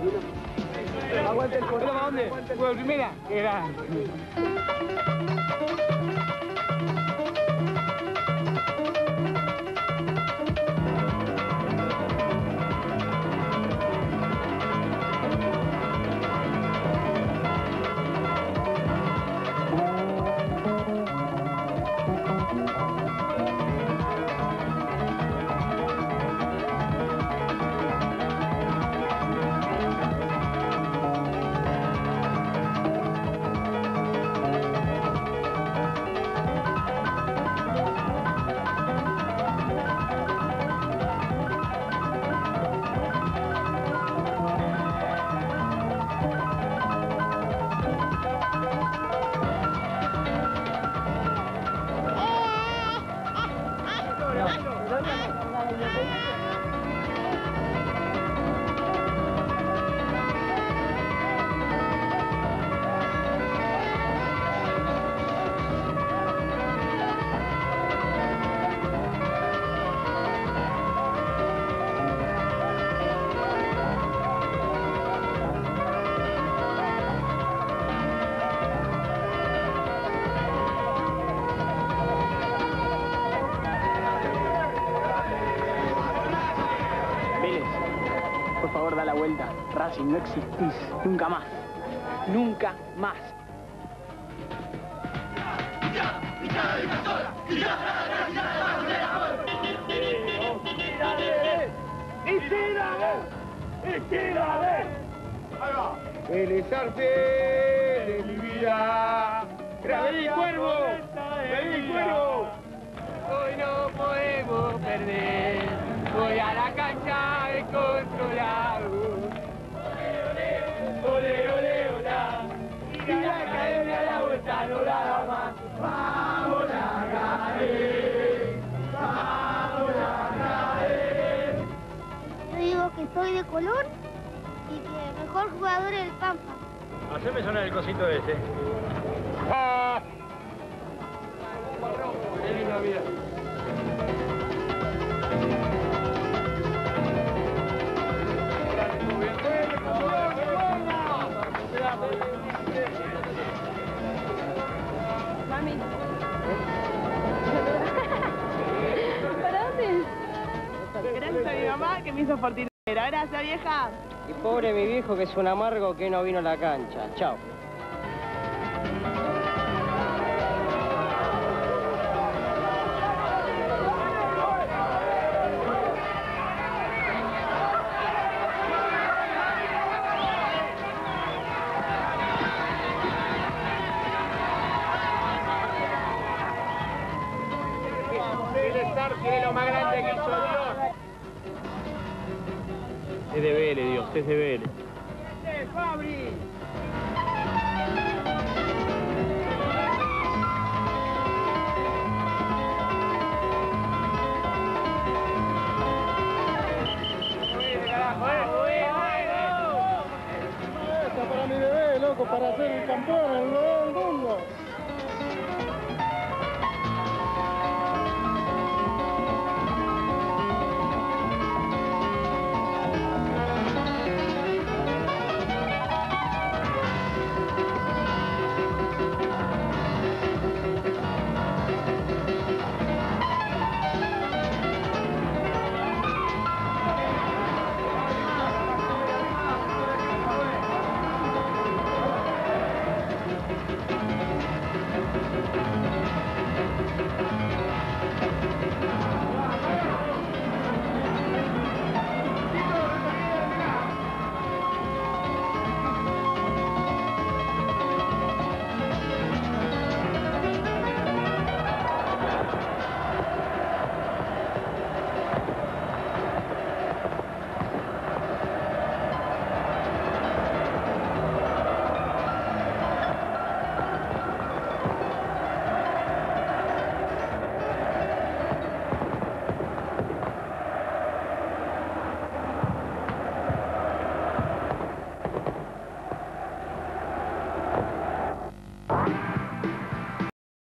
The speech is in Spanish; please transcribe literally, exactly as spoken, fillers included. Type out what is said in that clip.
Aguante el corredor. ¿Para dónde? ¿Fue primera? Qué grande. Por favor, da la vuelta. Racing, no existís. Nunca más. Nunca más. Vélez Arce de mi vida. ¡Vení, Cuervo! ¡Vení, Cuervo! Hoy no podemos perder. Voy a la cancha descontrolado. Ole, ole, hola. Y la academia a la vuelta no la da más. Vamos a caer. Vamos a caer. Yo digo que soy de color y que el mejor jugador es el Pampa. Haceme sonar el cosito ese. ¡Ah! ¡Qué linda vida! Mami. ¿Para dónde? Gracias a mi mamá que me hizo fortinera. Gracias, vieja. Y pobre mi viejo que es un amargo que no vino a la cancha. Chao. Es lo más grande que hizo Dios. Es de Vélez, Dios, es de Vélez. ¡Eh, Fabri! Para mi bebé, loco, para ser el campeón, ¿no?